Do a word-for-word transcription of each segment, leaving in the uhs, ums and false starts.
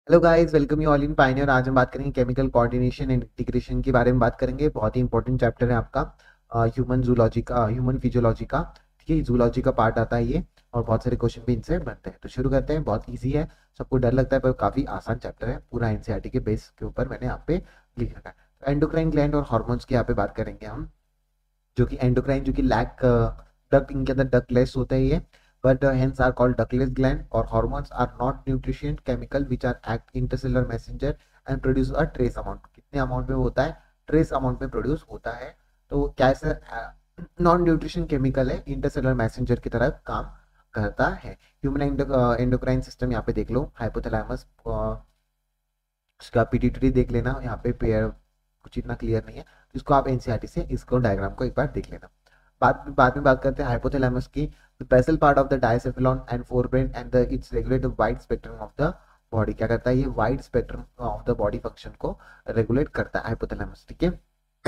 Hello guys, welcome you all in Pioneer. आज हम बात करेंगे केमिकल कोऑर्डिनेशन एंड इंटीग्रेशन के बारे में बात करेंगे। बहुत ही इंपॉर्टेंट चैप्टर है आपका, ह्यूमन जूलॉजी का, ह्यूमन फिजियोलॉजी का। ठीक है, जूलॉजी का पार्ट आता है ये, और बहुत सारे क्वेश्चन भी इनसे बनते हैं। तो शुरू करते हैं। बहुत इजी है, सबको डर लगता है पर काफी आसान चैप्टर है। पूरा एनसीईआरटी के बेस के ऊपर मैंने यहाँ पे लिख रखा है। तो एंडोक्राइन ग्लैंड और हार्मोन्स की यहाँ पे बात करेंगे हम, जो कि एंडोक्राइन, जो कि लैक डक्ट, इनके अंदर डक्टलेस होता है ये, but uh, hence are called ductless gland, or hormones are not nutrition chemical which are act intercellular messenger and produce a trace amount। कितने अमाउंट में होता है? ट्रेस अमाउंट में प्रोड्यूस होता है। तो कैसे नॉन न्यूट्रिशन केमिकल है, इंटरसेलुलर मैसेंजर की तरह काम करता है। ह्यूमन एंडोक्राइन सिस्टम यहाँ पे देख लो, हाइपोथैलेमस, उसका पिट्यूटरी देख लेना। यहाँ पे पेयर कुछ इतना क्लियर नहीं है, तो इसको आप एनसीईआरटी से इसको डायग्राम को एक बार देख लेना। बाद बाद में बात करते हैं हाइपोथैलेमस की। The basal part of the diencephalon and forebrain and the its regulate the wide spectrum of the body. क्या करता है ये? Wide spectrum of the body function को रेगुलेट करता है हाइपोथैलेमस। ठीक है,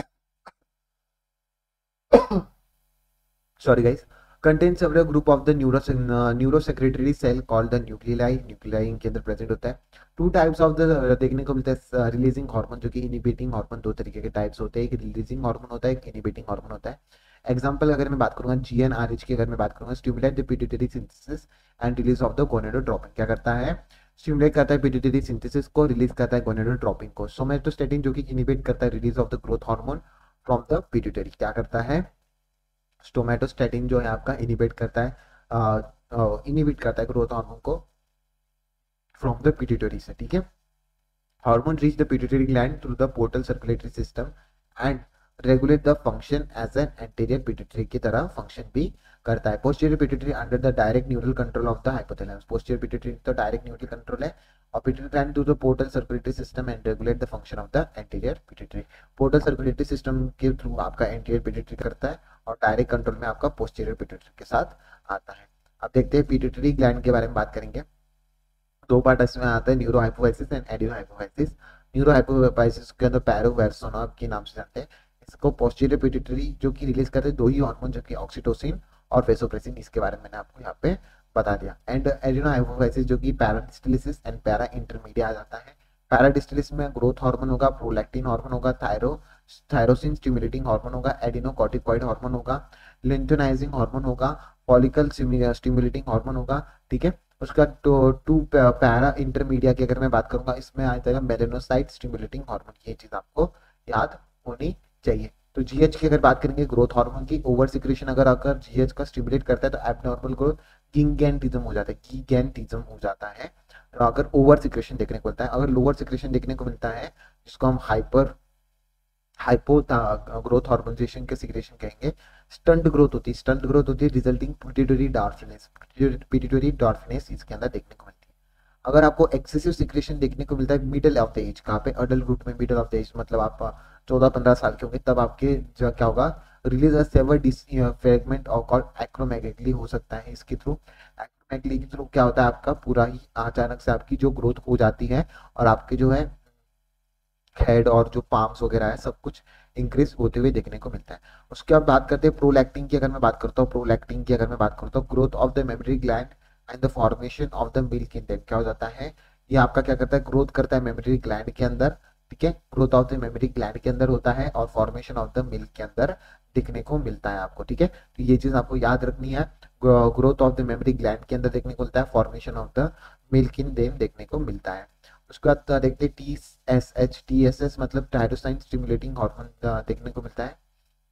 sorry guys, contains several group of the neuro neurosecretory cell called the nuclei। nuclei इनके अंदर प्रेजेंट होता है। टू टाइप्स ऑफ द देखने को मिलता है रिलीजिंग हार्मोन, जो कि इनिबिटिंग हार्मोन। दो तरीके के टाइप्स होते हैं, एक रिलीजिंग हार्मोन होता है, एक इनिबिटिंग हार्मोन होता है। एग्जांपल अगर मैं बात करूंगा जीएनआरएच की, अगर मैं बात करूंगा, stimulate the pituitary synthesis and release of the gonadotropin. क्या करता है? स्टिमुलेट करता है पिट्यूटरी सिंथेसिस को, रिलीज करता है गोनेडोट्रोपिन को। सोमेटोस्टेटिन, जो कि इनिबिट करता है release of the growth hormone from the pituitary. क्या करता है? स्टोमेटोस्टेटिन जो है आपका इनिबिट करता है, इनिबिट करता है ग्रोथ हार्मोन को फ्रॉम द पिट्यूटरी से। ठीक है, hormone reach the pituitary gland through the portal circulatory system and regulate the function as an anterior pituitary की तरह फंक्शन भी करता है। Posterior pituitary under the direct neural control of the hypothalamus. Posterior pituitary तो direct neural control है, और pituitary gland through the portal circulatory system and regulate the function of the anterior pituitary. Portal circulatory system के through आपका anterior pituitary करता है, और direct control में आपका पोस्टीरियर पिट्यूटरी के साथ आता है। अब देखते हैं पिट्यूटरी ग्लैंड के बारे में बात करेंगे। दो पार्ट इसमें आता है, neuro hypophysis and adeno hypophysis. Neuro hypophysis के अंदर पैरोवैरसोना के नाम से जानते हैं इसको। पोस्टीरियर पिट्यूटरी जो कि रिलीज करते हैं दो ही हार्मोन, जो कि ऑक्सीटोसिन और वेसोप्रेसिन। इसके बारे में मैंने आपको यहाँ पे बता दिया। एंड एडिनो हाइपोफाइसिस जो कि पैराडिस्टिलिसिस एंड पैरा इंटरमीडिया आ जाता है। पैराडिस्टिलिस में ग्रोथ हार्मोन होगा, प्रोलैक्टिन हार्मोन होगा, थायरो थायरोसिन स्टिमुलेटिंग हार्मोन होगा, एडिनोकॉर्टिकॉइड हार्मोन होगा, लिंथेनाइजिंग हार्मोन होगा, फॉलिकल स्टिमुलेटिंग हार्मोन होगा। ठीक है, उसका टू टू पैरा इंटरमीडिया की अगर मैं बात करूंगा, इसमें आ जाएगा मेलेनोसाइट स्टिमुलेटिंग हार्मोन। ये चीज आपको याद होनी चाहिए। तो जीएच की अगर बात करेंगे, ग्रोथ हार्मोन की ओवर सिक्रेशन अगर अगर जीएच का स्टिमुलेट करता है तो एबनॉर्मल ग्रोथ गिगेंटिज्म हो जाता है, गिगेंटिज्म हो जाता है। तो अगर ओवर सिक्रेशन देखने को मिलता है, अगर लोअर सिक्रेशन देखने को मिलता है, जिसको हम हाइपर हाइपो ग्रोथ हार्मोनाइजेशन के सिक्रेशन कहेंगे, स्टंट ग्रोथ होती है। स्टंट ग्रोथ होती है resulting pituitary dwarfness. Pituitary dwarfness इसके अंदर देखने को मिलती है। अगर आपको एक्सेसिव सिक्रेशन देखने को मिलता है मिडिल ऑफ द एज, कहाँ पे? अडल्ट ग्रुप में मिडिल ऑफ द एज, मतलब आप चौदह पंद्रह साल के होंगे, तब आपके जो क्या होगा, रिलीज सेवर फ्रेगमेंट और कॉल्ड एक्रोमेगली हो सकता है। इसके थ्रू एक्रोमेगली के थ्रू क्या होता है, आपका पूरा ही अचानक से आपकी जो ग्रोथ हो जाती है, और आपके जो है हेड और जो पाम्स वगैरह है सब कुछ इंक्रीज होते हुए देखने को मिलता है। उसके बाद बात करते हैं प्रोलैक्टिन की। अगर मैं बात करता हूँ प्रोलैक्टिन की, अगर मैं बात करता हूँ, growth of the memory gland and the formation of the milk in them. क्या हो जाता है ये आपका? क्या करता है? ग्रोथ करता है मेमोरी ग्लैंड के अंदर। ठीक है, growth of the memory gland के अंदर होता है, और फॉर्मेशन ऑफ द मिल्क के अंदर दिखने को मिलता है आपको। ठीक है, तो ये चीज आपको याद रखनी है। Growth of the memory gland के अंदर देखने को मिलता है, formation of the milk in them देखने को मिलता है। उसके बाद देखते हैं T S H. T S H मतलब टायरोसाइन स्टिमुलेटिंग हार्मोन देखने को मिलता है,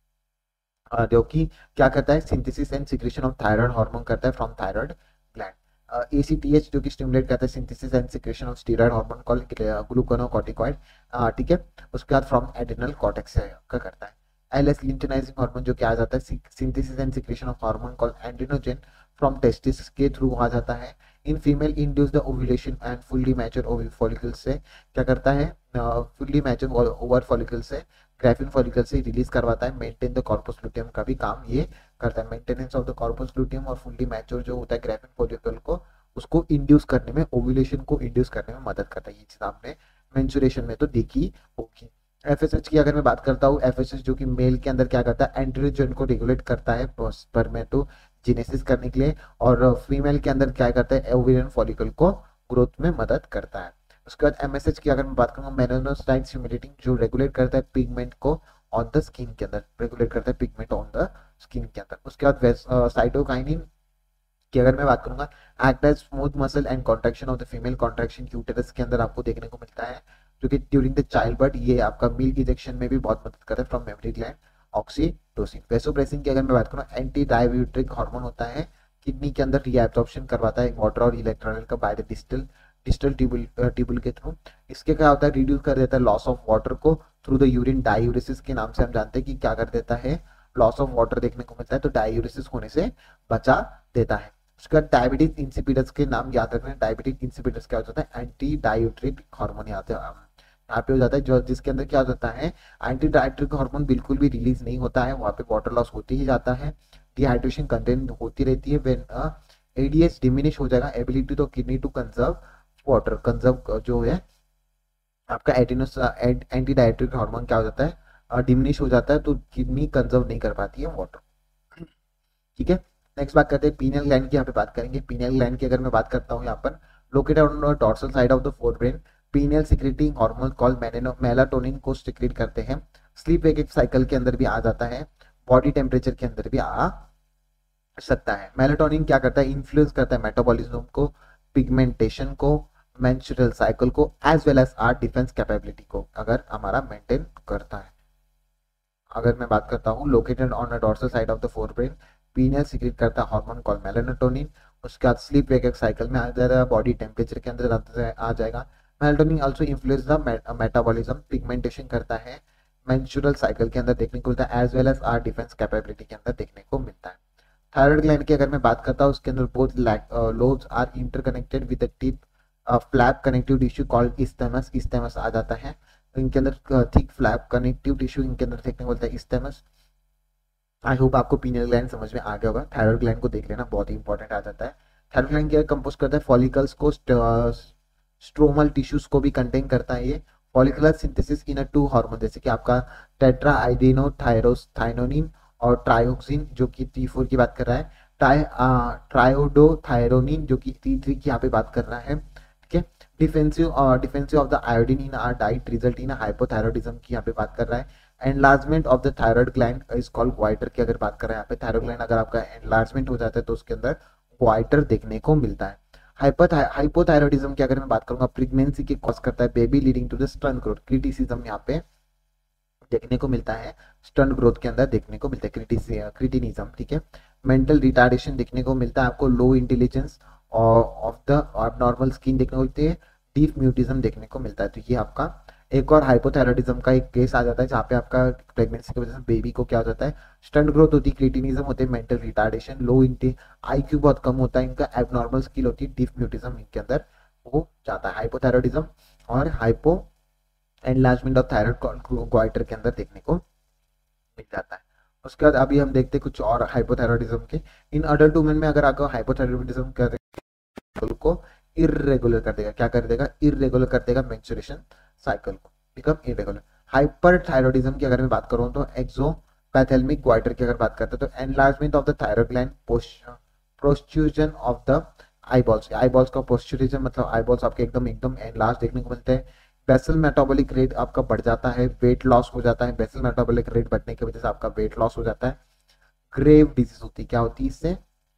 अ, जो कि क्या करता है? Synthesis and secretion of thyroid hormone करता है from thyroid gland. A C T H जो कि स्टिमुलेट करता है synthesis and secretion of steroid hormone called glucocorticoid. ठीक है, उसके बाद फ्रॉम एड्रिनल कॉर्टेक्स का करता है। एल एस लिंटेनाइजिंग हार्मोन जो कि आ जाता है synthesis and secretion of hormone called androgen from testis के थ्रू आ जाता है। In female induce the ovulation and fully mature ovary follicle से क्या करता है? फुल्ली मैच्योर ओवर फॉलिकल से, ग्राफिन फॉलिकल से रिलीज करवाता है। मेंटेन द कॉर्पस लुटियम का भी काम ये करता है। Maintenance of the corpus luteum और फुल्ली मैच्योर जो होता है ग्राफिन फॉलिकल को, उसको इंड्यूस करने में, ओव्यूलेशन को इंड्यूस करने में मदद करता है। ये चीज आपने मेंस्ट्रुएशन में तो देखी होगी। एफएसएच की अगर मैं बात करता हूँ, एफएसएच जो कि मेल के अंदर क्या करता है? एंड्रोजन को रेगुलेट करता है स्पर्मेटोजेनेसिस करने के लिए, और फीमेल के अंदर क्या करता है? ओवेरियन फॉलिकल को ग्रोथ में मदद करता है। उसके बाद एमएसएच की अगर मैं बात करूंगा, मेलानोसाइट स्टिमुलेटिंग, जो रेगुलेट करता है पिगमेंट को ऑन द स्किन के अंदर, रेगुलेट करता है पिगमेंट ऑन द स्किन के अंदर। उसके बाद साइटोकाइनिन की अगर मैं बात करूंगा, act as smooth muscle and contraction of the female contraction uterus के अंदर आपको देखने को मिलता है, जो कि ड्यूरिंग द चाइल्ड बर्थ ये आपका मिल्क इंजेक्शन में भी बहुत मदद करता है from memory gland. Oxytocin, vasopressin की अगर मैं बात करूँ, एंटी डायबिटिक हार्मोन होता है, किडनी के अंदर रीएब्जॉर्प्शन करवाता है वाटर और इलेक्ट्रोलाइट का by the distal distal tubule tubule के थ्रू। इसके क्या होता है, रिड्यूस कर देता है लॉस ऑफ वाटर को थ्रू द यूरिन, डायूरेसिस के नाम से हम जानते हैं कि क्या कर देता है, लॉस ऑफ वाटर देखने को मिलता है, तो डायूरेसिस होने से बचा देता है। उसका डायबिटीज इंसिपिडस के नाम याद रखना है, डायबिटीज इंसिपिडस क्या होता है, एंटी डायूट्रिक हार्मोन यहाँ पे हो जाता है, जो जिसके अंदर क्या हो जाता है, एंटी डायूट्रिक हार्मोन बिल्कुल भी रिलीज नहीं होता है, वहाँ पे वाटर लॉस होती ही जाता है, डिहाइड्रेशन कंटेंट होती रहती है। व्हेन एडीएच डिमिनिश हो जाएगा, एबिलिटी तो kidney to conserve water, conserve जो है आपका एडिनोस एंटी डायट्रिक हार्मोन क्या हो जाता है, डिमिनिश हो जाता है, तो किडनी कंजर्व नहीं कर पाती है वाटर। ठीक है, नेक्स्ट बात करते हैं पीनियल ग्लैंड की, यहाँ पे बात करेंगे। पीनियल ग्लैंड की अगर मैं बात करता हूँ, यहाँ पर located on the dorsal side of the forebrain, pineal secreting hormone called melatonin को सिक्रेट करते हैं। स्लीप वेक साइकिल के अंदर भी आ जाता है, बॉडी टेम्परेचर के अंदर भी आ सकता है। मेलाटोनिन क्या करता है, इन्फ्लुएंस करता है मेटाबॉलिज्म को, पिगमेंटेशन को, मेंस्ट्रुअल साइकिल को, as well as our defence capability को अगर हमारा मेंटेन करता है। अगर मैं बात करता हूँ, located on the dorsal side of the forebrain, pineal secrete करता है हार्मोन कॉल्ड मेलाटोनिन। उसके बाद स्लीप वेक साइकिल में आ जाएगा, बॉडी टेम्परेचर के अंदर आ जाएगा। Melatonin also influence the metabolism, pigmentation करता है, मेंस्ट्रुअल साइकिल के अंदर देखने को मिलता है, as well as our defence capability के अंदर देखने को मिलता है। थायराइड ग्लैंड की अगर मैं बात करता हूँ, उसके अंदर both lobes are interconnected with the tip flap connective tissue called isthmus, isthmus आ जाता है। इनके अंदर थिक फ्लैप कनेक्टिव टिश्यू इनके अंदर देखने को मिलता है, इस्थेमस। आई होप आपको पीनियल ग्लैंड समझ में आ गया होगा। थायराइड ग्लैंड को देख लेना, बहुत ही इंपॉर्टेंट आ जाता है। थायराइड ग्लैंड क्या कंपोज करता है, फॉलिकल्स को, स्ट्रोमल टिश्यूज को भी कंटेन करता है ये। Follicular synthesis in a two hormone, जैसे कि आपका टेट्रा आइडेनोथायरोथाइनोनिन और ट्रायोक्सिन जो कि टी फोर की बात कर रहा है, ट्राई ट्रायोडोथायरोनिन जो कि टी थ्री की यहाँ पे बात कर रहा है। ठीक है, defensive defensive of the iodine in our diet result in hypothyroidism की यहाँ पे बात कर रहा है। Enlargement of the thyroid gland is called goitre की अगर बात कर रहे हैं यहाँ पे, थायराइड ग्लैंड अगर आपका एनलार्जमेंट हो जाता है तो उसके अंदर ग्वाइटर देखने को मिलता है। हाइपोथायरॉइडिज्म की अगर मैं बात करूंगा, प्रेगनेंसी की कॉज करता है, baby leading to the stunt growth, cretinism यहाँ पे देखने को मिलता है, स्टंट ग्रोथ के अंदर देखने को मिलता है क्रिटिनिज्म। ठीक है, मेंटल रिटार्डेशन देखने को मिलता है आपको, low intelligence of the normal skin देखने को मिलती है, डीप म्यूटिज्म देखने को मिलता है। तो ये आपका एक और हाइपोथायरॉइडिज्म का एक केस आ जाता है, जहाँ पे आपका प्रेगनेंसी की वजह से बेबी को क्या हो जाता है, स्टंट ग्रोथ होती है, क्रिटिनिज्म होते हैं, मेंटल रिटार्डेशन, लो इंटे आईक्यू बहुत कम होता है इनका, एबनॉर्मल स्किल होती है, डीप म्यूटिज्म इनके अंदर हो जाता है। हाइपोथायरॉइडिज्म और hypo enlargement of thyroid goitre के अंदर देखने को मिल जाता है। उसके बाद अभी हम देखते हैं कुछ और हाइपोथायरॉइडिज्म के। इन अडल्ट वुमेन में अगर आपको हाइपोथायरॉइडिज्म कर को इरेगुलर कर देगा, क्या कर देगा, इरेगुलर कर देगा मेंस्ट्रुएशन साइकिल को, बिकम इरेगुलर। हाइपरथायरॉइडिज्म की अगर मैं बात करूं तो एक्सोपैथेल्मिक ग्वाइटर की अगर बात करते हैं तो enlargement of the thyroid gland, protrusion of the eyeballs, eyeballs का प्रोस्ट्रूजन मतलब आईबॉल्स आपके एकदम एकदम एनलार्ज देखने को मिलते हैं। बेसल मेटाबॉलिक रेट आपका बढ़ जाता है, वेट लॉस हो जाता है, बेसल मेटाबॉलिक रेट बढ़ने की वजह से आपका वेट लॉस हो जाता है। ग्रेव डिजीज होती है, क्या होती है इससे,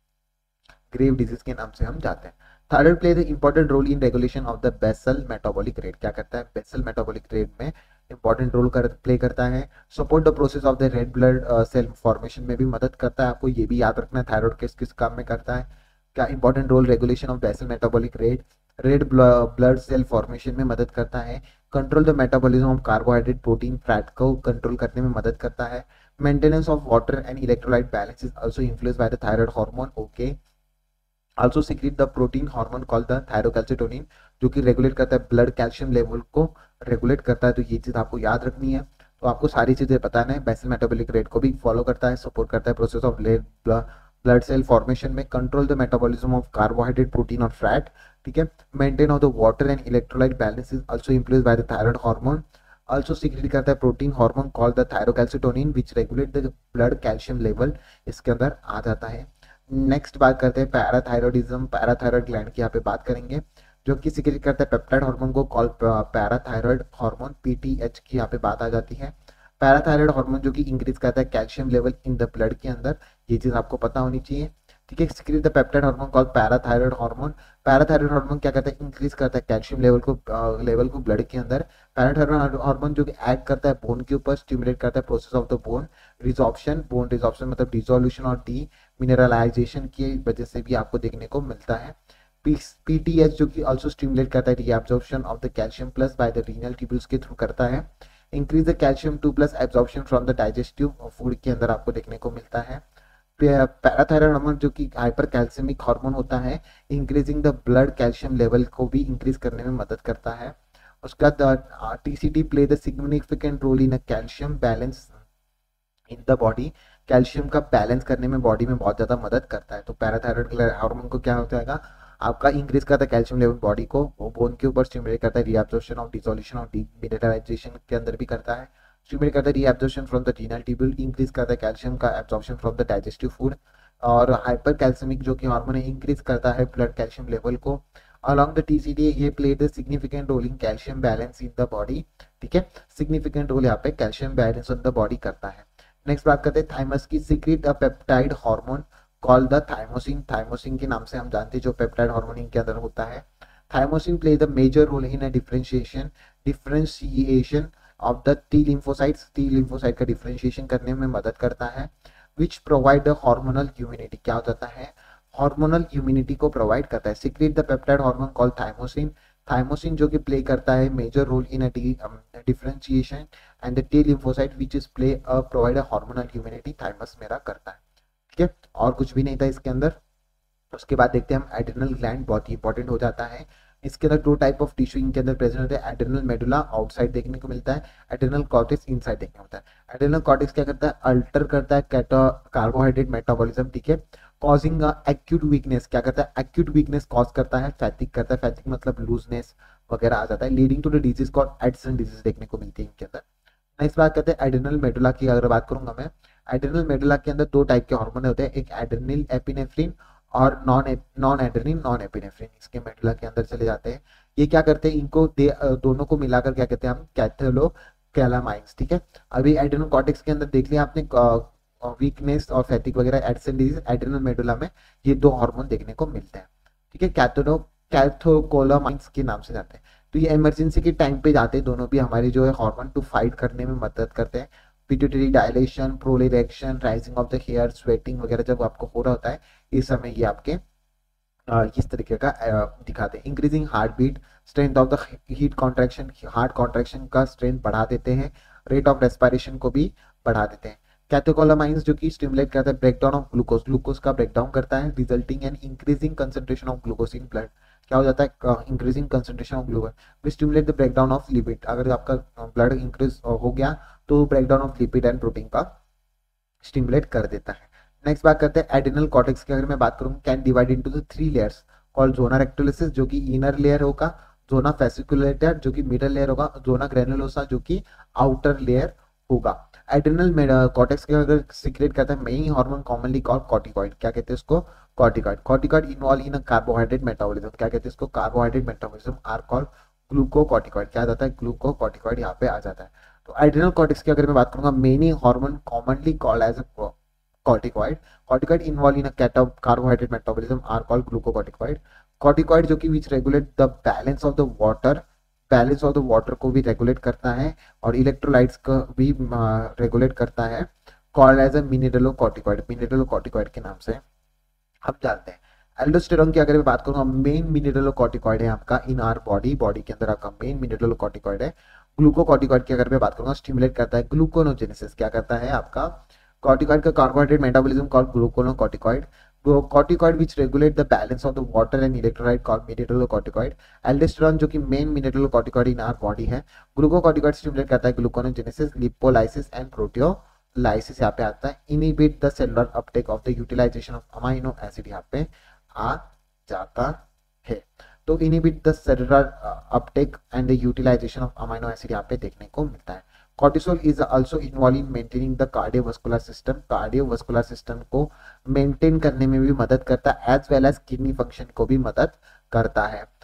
ग्रेव डिजीज के नाम से हम जाते हैं। Thyroid play the important role in regulation of the basal metabolic rate, क्या करता है, बेसल मेटाबॉलिक रेट में इंपॉर्टेंट रोल कर प्ले करता है। Support the process of the red blood cell formation में भी मदद करता है, आपको ये भी याद रखना है थायराइड किस किस काम में करता है, क्या important role regulation of basal metabolic rate, red blood cell formation में मदद करता है, control the metabolism of carbohydrate protein fat को कंट्रोल करने में मदद करता है, maintenance of water and electrolyte balance is also influenced by the thyroid hormone. Okay, also secrete the protein hormone called the thyrocalcitonin जो कि रेगुलेट करता है ब्लड कैल्शियम लेवल को रेगुलेट करता है। तो ये चीज आपको याद रखनी है, तो आपको सारी चीजें बताना है। बेसल मेटाबॉलिक रेट को भी फॉलो करता है, सपोर्ट करता है process of blood cell formation में, control the metabolism of carbohydrate protein और फैट। ठीक है, maintain of the water and electrolyte balance is also influenced by the thyroid hormone. Also secrete करता है protein hormone called the thyrocalcitonin which regulate the blood calcium level, इसके अंदर आ जाता है। Next बात करते हैं पैराथायरॉइडिज्म, पैराथायरॉइड ग्लैंड की यहाँ पे बात करेंगे। जो कि सिक्रेट करता है पेप्टाइड हार्मोन को कॉल पैराथायरॉयड हार्मोन, पीटीएच की यहाँ पे बात आ जाती है। पैराथायरॉयड हार्मोन जो कि इंक्रीज करता है calcium level in the blood के अंदर, ये चीज आपको पता होनी चाहिए। ठीक है, secrete the peptide hormone called parathyroid hormone. Parathyroid hormone क्या करता है, इंक्रीज करता है कैल्शियम लेवल को लेवल को ब्लड के अंदर। पैराथायरॉयड हार्मोन जो कि एक्ट करता है बोन के ऊपर, स्टिमुलेट करता है process of the bone resorption, bone resorption मतलब डिसोल्यूशन और डी मिनरलाइजेशन की वजह से भी आपको देखने को मिलता है। पीटीएच जो कि ऑल्सो स्टिमुलेट करता है reabsorption of the calcium plus by the renal tubules के थ्रू करता है। Increase the calcium two plus absorption from the digestive food के अंदर आपको देखने को मिलता है। पैराथायरॉयड हार्मोन जो कि हाइपर कैल्सियमिक हार्मोन होता है, increasing the blood calcium level को भी इंक्रीज करने में मदद करता है। उसका TCD play the significant role in a calcium balance in the body, calcium का बैलेंस करने में बॉडी में बहुत ज्यादा मदद करता है। तो पैराथायरॉयड हार्मोन को क्या होता है, आपका इंक्रीज करता है कैल्शियम लेवल बॉडी को, वो बोन के ऊपर स्टिमुलेट करता है reabsorption of dissolution of mineralization के अंदर भी करता है, स्टिमुलेट करता है reabsorption from the renal tubule, increase करता है कैल्शियम का absorption from the digestive food. और हाइपर कैल्सियमिक जो कि हार्मोन है, इंक्रीज करता है ब्लड कैल्शियम लेवल को। अलॉन्ग द टीसीडी ये played the significant role in calcium balance in the body. ठीक है, सिग्निफिकेंट रोल यहाँ पे calcium balance in the body करता है। नेक्स्ट बात करते हैं थाइमस की, secrete a peptide hormone called the thymosin. Thymosin के नाम से हम जानते हैं जो पेप्टाइड हार्मोन इनके अंदर होता है। Thymosin play the major role in a differentiation differentiation of the T lymphocytes, T lymphocyte का डिफरेंशिएशन करने में मदद करता है। Which provide the hormonal immunity, क्या हो जाता है, हार्मोनल इम्यूनिटी को प्रोवाइड करता है। Secrete the peptide hormone called thymosin, thymosin जो कि प्ले करता है major role in a differentiation and the T lymphocyte which is play a provide a hormonal immunity, thymus मेरा करता है। ठीक है, और कुछ भी नहीं था इसके अंदर। उसके बाद देखते हैं हम एड्रिनल ग्लैंड, बहुत ही इंपॉर्टेंट हो जाता है। इसके अंदर दो टाइप ऑफ टिश्यू इनके अंदर प्रेजेंट होते हैं, एड्रिनल मेडुला आउटसाइड देखने को मिलता है, एड्रिनल कॉर्टेक्स इनसाइड देखने को मिलता है। एड्रिनल कॉर्टेक्स क्या करता है, अल्टर करता है कार्बोहाइड्रेट मेटाबॉलिज्म। ठीक है, कॉजिंग एक्यूट वीकनेस, क्या करता है, एक्यूट वीकनेस कॉज करता है, फैटिक करता है, फैटिक मतलब लूजनेस वगैरह आ जाता है, leading to the disease called Addison disease देखने को मिलती है इनके अंदर। नेक्स्ट बात करते हैं एड्रिनल मेडुला की, अगर बात करूंगा मैं, एड्रिनल मेडुला के अंदर दो टाइप के हार्मोन होते हैं, एक एड्रिनल एपिनेफ्रिन और non non adrenal non epinephrine, इसके मेडुला के अंदर चले जाते हैं। ये क्या करते हैं, इनको दोनों को मिलाकर क्या कहते हैं हम, कैथेलोकैलामाइन्स। ठीक है, अभी एड्रिनल कॉर्टेक्स के अंदर देख लिया आपने वीकनेस और फैटिक वगैरह, एडिसन डिजीज, एड्रिनल मेडुला में ये दो हार्मोन देखने को मिलते हैं। ठीक है, कैथोलो कैथोकोलामाइन्स के नाम से जाते हैं। तो ये इमरजेंसी के टाइम पे जाते हैं दोनों भी, हमारी जो है हार्मोन टू फाइट करने में मदद करते हैं। Pituitary dilation, piloerection, raising of the hair, sweating वगैरह जब आपको हो रहा होता है, इस समय ये आपके किस तरीके का दिखाते हैं। Increasing heart beat, strength of the heat contraction, heart contraction का स्ट्रेंथ बढ़ा देते हैं, रेट ऑफ रेस्पिरेशन को भी बढ़ा देते हैं। कैथोकोलामाइन्स जो कि स्टिमुलेट करता है ब्रेकडाउन ऑफ ग्लूकोज, ग्लूकोज का ब्रेकडाउन करता है, resulting in increasing concentration of glucose in blood. क्या हो जाता है, increasing concentration of glucose, we stimulate the breakdown of lipid, अगर आपका ब्लड इंक्रीज हो गया तो breakdown of lipid and protein का स्टिमुलेट कर देता है। नेक्स्ट बात करते हैं एड्रिनल कॉर्टेक्स की, अगर मैं बात करूं, can divide into the three layers called zona reticularis जो कि इनर लेयर होगा, जोना फेसिकुलेटर जो कि मिडल लेयर होगा, जोना ग्रेनुलोसा जो कि आउटर लेयर होगा। एड्रिनल कॉर्टेक्स के अगर सीक्रेट करता है main hormone commonly called corticoid, क्या कहते हैं इसको, corticoid. Corticoid involve in carbohydrate metabolism, क्या कहते हैं इसको, carbohydrate metabolism are called glucocorticoid, क्या जाता है, ग्लूकोकॉर्टिकॉइड यहाँ पे आ जाता है। तो एड्रिनल कॉर्टेक्स की अगर मैं बात करूंगा, many hormone commonly called as a corticoid, corticoid involved in a cat carbohydrate metabolism are called glucocorticoid। corticoid जो कि which regulate the balance of the water, balance of the water को भी regulate करता है और इलेक्ट्रोलाइट्स को भी regulate uh, करता है, called as a mineralocorticoid, mineralocorticoid के नाम से हम जानते हैं। एल्डोस्टेरोन की अगर मैं बात करूंगा, मेन मिनरलोकॉर्टिकॉइड है आपका इन आर बॉडी, बॉडी के अंदर आपका मेन मिनरलोकॉर्टिकॉइड है। ग्लूकोकॉर्टिकॉइड की अगर मैं बात करूंगा, स्टिमुलेट करता है ग्लूकोनोजेनेसिस, क्या करता है आपका, corticoid का carbohydrate metabolism called glucocorticoid, corticoid which regulate the balance of the water and electrolyte called mineralocorticoid। aldosterone जो कि main mineralocorticoid in our body है, glucocorticoid stimulate करता है gluconeogenesis, lipolysis and proteolysis यहाँ पे आता है, inhibit the cellular uptake of the utilization of amino acid यहाँ पे आ जाता है। तो inhibit the cellular uptake and the utilization of amino acid यहाँ पे देखने को मिलता है। cortisol is also involved in maintaining the cardiovascular system, cardiovascular system को maintain करने में भी मदद करता है, as well as kidney function को भी मदद करता है।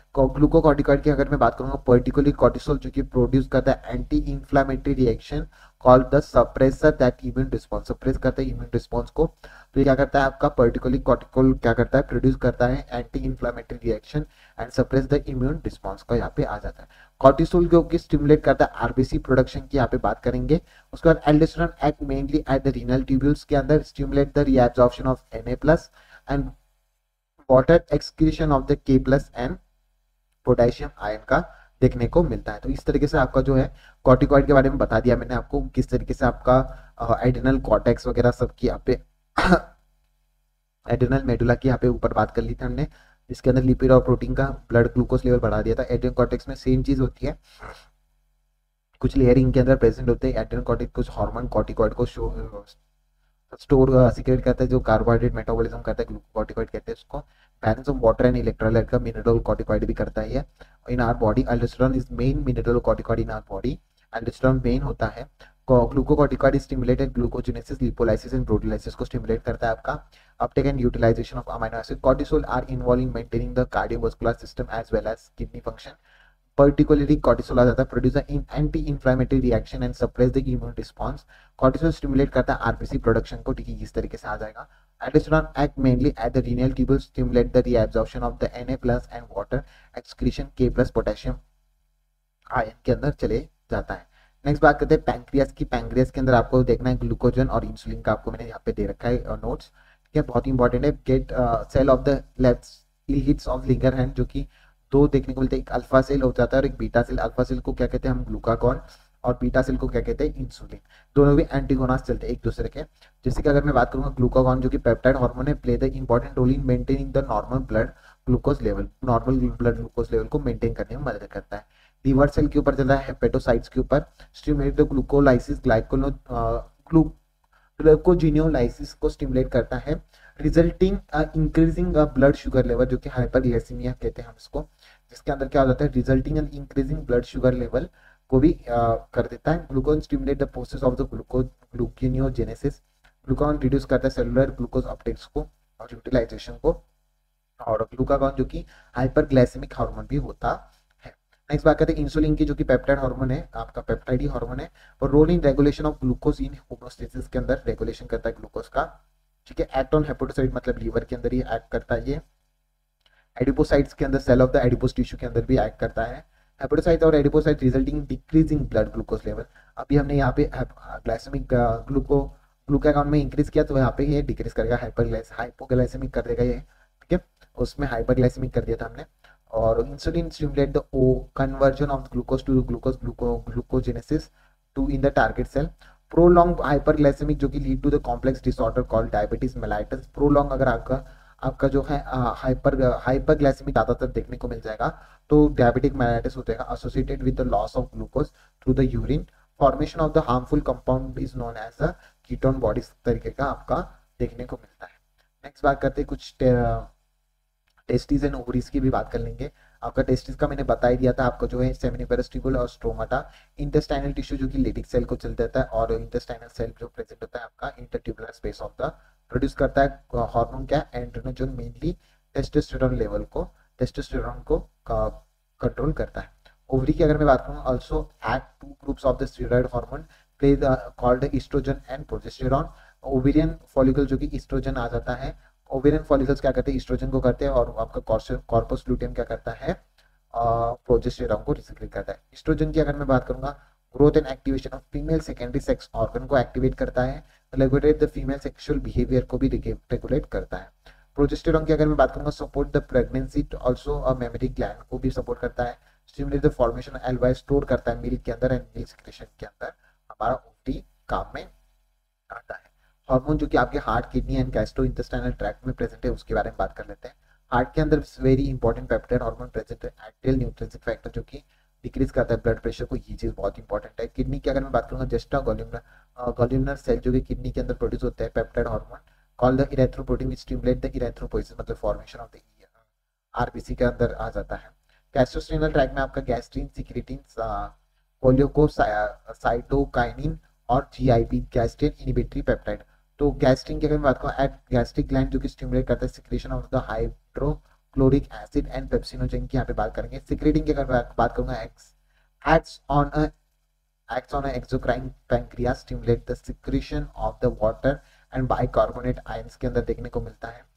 ग्लूकोकॉर्टिकॉइड की अगर मैं बात करूंगा, पर्टिकुलरली कॉर्टिसोल जो कि प्रोड्यूस करता है anti inflammatory reaction called the suppressor that immune response, suppress करता है इम्यून रिस्पॉन्स को। तो ये क्या करता है आपका पर्टिकुलरली कॉर्टिकोल क्या करता है, प्रोड्यूस करता है anti inflammatory reaction and suppress the immune response का यहाँ पे आ जाता है। कॉर्टिसोल जो कि स्टिमुलेट करता है आरबीसी प्रोडक्शन की यहाँ पे बात करेंगे। उसके बाद aldosterone act mainly at the renal tubules के अंदर, stimulate the reabsorption of Na plus and water excretion of the K plus and potassium ion का देखने को मिलता है। तो इस तरीके से आपका जो है कॉर्टिकॉइड के बारे में बता दिया मैंने आपको, किस तरीके से आपका एड्रेनल कॉर्टेक्स वगैरह सब की यहाँ पे एड्रेनल मेडुला की यहाँ पे ऊपर बात कर ली थी हमने, जिसके अंदर लिपिड और प्रोटीन का ब्लड ग्लूकोज लेवल बढ़ा दिया था। एड्रेनल कॉर्टेक्स में सेम चीज होती है, कुछ लेयर इनके अंदर प्रेजेंट होते हैं। एड्रेनल कॉर्टेक्स कुछ हार्मोन कॉर्टिकॉइड को शो स्टोर सीक्रेट करता है, जो कार्बोहाइड्रेट मेटाबॉलिज्म करता है, ग्लूकोकॉर्टिकॉइड कहते हैं उसको। Balance of water and electrolyte का मिनरल कॉर्टिकॉइड भी करता है ये। In our body aldosterone is main mineral corticoid in our body. Aldosterone main होता है। Glucocorticoid stimulated glucogenesis, lipolysis and proteolysis को स्टिमुलेट करता है आपका। Uptake and utilization of amino acid. Cortisol are involve in maintaining the cardiovascular system as well as kidney function. Particularly cortisol आ जाता है, produce an anti-inflammatory reaction and suppress the immune response. Cortisol stimulate करता है RBC production को, ठीक है, इस तरीके से आ जाएगा। Aldosterone act mainly at the renal tubules, stimulate the reabsorption of the Na plus and water excretion K plus potassium ion के अंदर चले जाता है। नेक्स्ट बात करते हैं पैंक्रियास की। पैंक्रियास के अंदर आपको देखना है ग्लूकोजन और इंसुलिन का, आपको मैंने यहाँ पे दे रखा है नोट्स, ठीक है, बहुत इंपॉर्टेंट है। Gate cell of the left hits of Langerhans, जो कि दो देखने को मिलते हैं, एक अल्फा सेल हो जाता है और एक बीटा सेल। अल्फा सेल को क्या कहते हैं हम, ग्लूकागॉन, और बीटा सेल को क्या कहते हैं, इंसुलिन। दोनों भी एंटीगोनास चलते हैं एक दूसरे के। जैसे कि अगर मैं बात करूंगा, ग्लूकागॉन जो कि पेप्टाइड हार्मोन है, play the important role in maintaining the normal blood glucose level, normal blood glucose level को मेंटेन करने में मदद करता है। लीवर सेल के ऊपर चलता है, हेपेटोसाइट्स के ऊपर, स्टिमुलेट द ग्लूकोलाइसिस ग्लाइकोनो ग्लू ग्लूकोजिनियोलाइसिस को स्टिमुलेट करता है, resulting increasing blood sugar level, जो कि हाइपरग्लाइसीमिया कहते हैं हम इसको, जिसके अंदर क्या हो जाता है, resulting in increasing blood sugar level को भी uh, कर देता है। Glucagon stimulate the process of the glucose gluconeogenesis. Glucagon reduce करता है सेलुलर ग्लूकोज अपटेक्स को और यूटिलाइजेशन को। और ग्लूकागॉन जो कि हाइपरग्लाइसेमिक हार्मोन भी होता है। नेक्स्ट बात करते हैं इंसुलिन की, जो कि पेप्टाइड हार्मोन है, आपका पेप्टाइड ही हार्मोन है, और role in regulation of glucose in homeostasis के अंदर रेगुलेशन करता है ग्लूकोज का, ठीक है। एक्ट ऑन हेपेटोसाइट, मतलब लीवर के अंदर ही एक्ट करता है ये। एडिपोसाइट्स के अंदर, cell of the adipose tissue के अंदर भी एक्ट करता है। हेपेटोसाइट और adipocyte resulting decreasing blood glucose level. अभी हमने यहाँ पे ग्लाइसेमिक ग्लूको ग्लूकागॉन में इंक्रीज किया, तो यहाँ पे ये डिक्रीज करेगा, हाइपरग्लाइस हाइपोग्लाइसेमिक कर देगा ये, ठीक है, उसमें हाइपरग्लाइसेमिक कर दिया था हमने। और इंसुलिन स्टिमुलेट द ओ conversion of glucose to glucose ग्लूको glucogenesis to in the target cell. Prolong hyperglycaemic, जो कि lead to the complex disorder called diabetes mellitus. Prolong अगर आपका आपका जो है हाइपर हाइपरग्लाइसेमिक ज्यादातर देखने को मिल जाएगा, तो डायबिटिक मेलाइटिस हो जाएगा, associated with the loss of glucose through the urine. Formation of the harmful compound is known as the ketone body तरीके का आपका देखने को मिलता है। नेक्स्ट बात करते हैं कुछ टेस्टिस एंड ओवरीज की भी बात कर लेंगे। आपका टेस्टिस का मैंने बता ही दिया था, आपका जो है सेमिनिफेरस ट्यूबुल और स्ट्रोमाटा। इंटेस्टाइनल टिश्यू जो कि लेटिक सेल को चल देता है, और इंटेस्टाइनल सेल जो प्रेजेंट होता है आपका intertubular space of the, produce करता है हार्मोन क्या, एंड्रोजन, मेनली टेस्टोस्टेरोन लेवल को, टेस्टोस्टेरोन को कंट्रोल करता है। ओवरी की अगर मैं बात करूँ, also act two groups of the steroid hormone play the called estrogen and progesterone. Ovarian follicle जो कि ईस्ट्रोजन आ जाता है, ओवेरियन फॉलिकल्स क्या करते हैं, ईस्ट्रोजन को करते हैं, और आपका कॉर्पस लुटियम क्या करता है, प्रोजेस्टेरॉन को रिसीक्रेट करता है। ईस्ट्रोजन की अगर मैं बात करूंगा, growth and activation of female secondary sex organ को एक्टिवेट करता है, regulate the female sexual behaviour को भी रेगुलेट करता है। प्रोजेस्टेरॉन की अगर मैं बात करूंगा, support the pregnancy, also a mammary gland को भी सपोर्ट करता है, stimulate the formation of alveoli, store करता है मिल्क के अंदर, एंड मिल्क सिक्रेशन के अंदर हमारा ओवरी काम में आता है। हार्मोन जो कि आपके heart, kidney and gastrointestinal tract में प्रेजेंट है, उसके बारे में बात कर लेते हैं। हार्ट के अंदर very important peptide hormone present है, एक्टिल न्यूट्रिएंट फैक्टर, जो कि डिक्रीज करता है ब्लड प्रेशर को, ये चीज बहुत इंपॉर्टेंट है। किडनी की अगर मैं बात करूंगा, जस्टा गॉल्यूमिनर गॉल्यूमिनर सेल जो कि किडनी के अंदर प्रोड्यूस होता है peptide hormone called the erythropoietin which stimulate the erythropoiesis, मतलब फॉर्मेशन ऑफ द आरबीसी के अंदर आ जाता है। गैस्ट्रोस्टेनल ट्रैक्ट में आपका गैस्ट्रिन, सिक्रेटिन, कोलियोसाइटोकाइनिन और जीआईपी, गैस्ट्रिन इनहिबिटरी पेप्टाइड। तो गैस्ट्रिन की अगर मैं बात करूं, एट गैस्ट्रिक ग्लैंड जो कि स्टिमुलेट करता है secretion of the hydrochloric acid and pepsinogen की यहाँ पे बात करेंगे। सिक्रेटिंग की अगर बात बात करूंगा, acts on a acts on an exocrine pancreas, stimulate the secretion of the water and bicarbonate ions के अंदर देखने को मिलता है।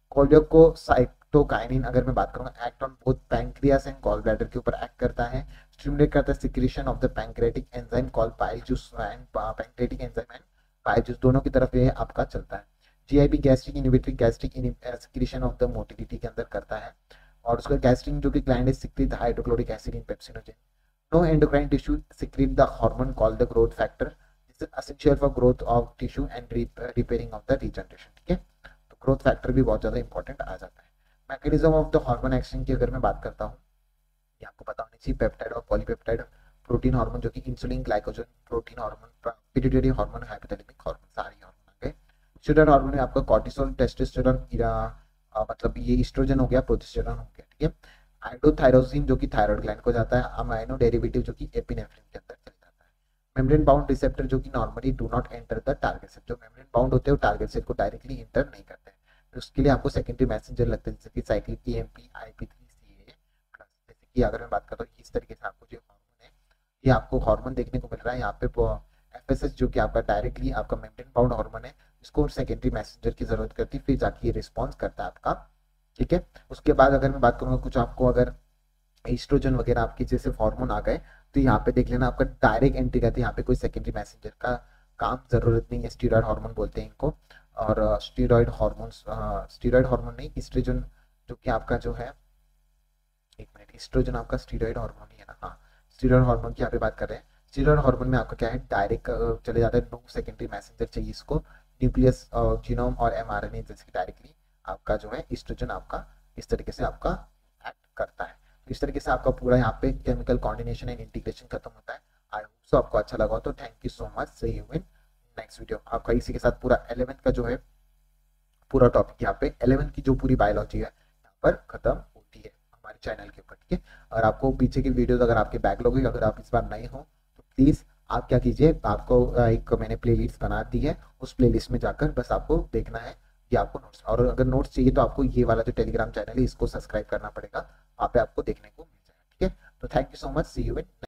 कोलियोकोसाइटोकाइनिन अगर मैं बात करूंगा, act on both pancreas and gall bladder के ऊपर एक्ट करता है, स्टिमुलेट करता है secretion of the pancreatic enzyme called bile juice and pancreatic enzyme and bile juice, दोनों की तरफ ये आपका चलता है। GIP gastric inhibitory gastric secretion of the motility के अंदर करता है, और उसका गैस्ट्रिक जो कि gland is secrete hydrochloric acid in pepsinogen. No endocrine tissue secrete the hormone called the growth factor. This is essential for growth of tissue and repairing of the regeneration. ठीक है, तो ग्रोथ फैक्टर भी बहुत ज्यादा important आ जाता है। Mechanism of the hormone action की अगर मैं बात करता हूँ, ये आपको पता होनी चाहिए, पेप्टाइड और पॉलीपेप्टाइड प्रोटीन हार्मोन जो कि insulin, glycogen, protein hormone, pituitary hormone, hypothalamic hormone, सारे हार्मोन आ गए। स्टेरॉयड हार्मोन में आपका कॉर्टिसोल, टेस्टोस्टेरोन, मतलब ये ईस्ट्रोजन हो गया, प्रोजेस्टेरोन हो गया। ठीक है, आइडोथायरोसिन जो कि थायराइड ग्लैंड को जाता है, अमाइनो डेरिवेटिव जो कि एपिनेफ्रिन के अंदर चल जाता है। मेम्ब्रेन बाउंड रिसेप्टर जो कि normally do not enter the target cell, जो मेम्ब्रेन बाउंड होते हैं वो टारगेट सेल को डायरेक्टली एंटर नहीं करते हैं, तो उसके लिए आपको सेकेंडरी मैसेंजर लगते हैं, जैसे कि साइक्लिक ईएमपी, आईपी3, सीए प्लस। जैसे कि अगर मैं बात करता हूँ इस तरीके से आपको जो हार्मोन है, ये आपको हार्मोन देखने को मिल रहा है यहाँ पे एफएसएच जो कि आपका डायरेक्टली आपका मेम्ब्रेन बाउंड हार्मोन है, इसको सेकेंडरी मैसेंजर की जरूरत करती है, फिर जाके ये रिस्पॉन्स करता है आपका। ठीक है, उसके बाद अगर मैं बात करूंगा कुछ आपको अगर एस्ट्रोजन वगैरह आपके जैसे हार्मोन आ गए, तो यहाँ पे देख लेना आपका डायरेक्ट एंट्री करती है, यहाँ पे कोई सेकेंडरी मैसेंजर का काम जरूरत नहीं है। स्टीरॉयड हार्मोन बोलते हैं इनको, और स्टीरॉयड हार्मोन, स्टीरॉयड हार्मोन नहीं, एस्ट्रोजन जो कि आपका जो है, एक मिनट, एस्ट्रोजन आपका स्टीरॉयड हार्मोन ही है ना, हाँ, स्टीरॉयड हार्मोन की यहाँ पे बात कर रहे हैं। स्टीरॉयड हार्मोन में आपका क्या है, डायरेक्ट चले जाता है, नो सेकेंडरी मैसेंजर चाहिए इसको, न्यूक्लियस, जीनोम और एमआरएनए जैसे डायरेक्टली आपका जो है एस्ट्रोजन आपका इस तरीके से आपका एक्ट करता है। तो इस तरीके से आपका पूरा यहाँ पे केमिकल कोऑर्डिनेशन एंड इंटीग्रेशन खत्म होता है। आई होप सो आपको अच्छा लगा, तो thank you so much, see you in next video. आपका इसी के साथ पूरा इलेवेंथ का जो है पूरा टॉपिक यहाँ पे इलेवेंथ की जो पूरी बायोलॉजी है यहाँ पर खत्म होती है हमारे चैनल के ऊपर। ठीक है, और आपको पीछे की वीडियोस अगर आपके बैकलॉग है, अगर आप इस बार नए हो तो प्लीज आप क्या कीजिए, आपको एक मैंने प्लेलिस्ट बना दी है, उस प्लेलिस्ट में जाकर बस आपको देखना है, ये आपको नोट्स, और अगर नोट्स चाहिए तो आपको ये वाला जो टेलीग्राम चैनल है इसको सब्सक्राइब करना पड़ेगा, वहाँ पे आपको देखने को मिल जाएगा। ठीक है, तो thank you so much, see you in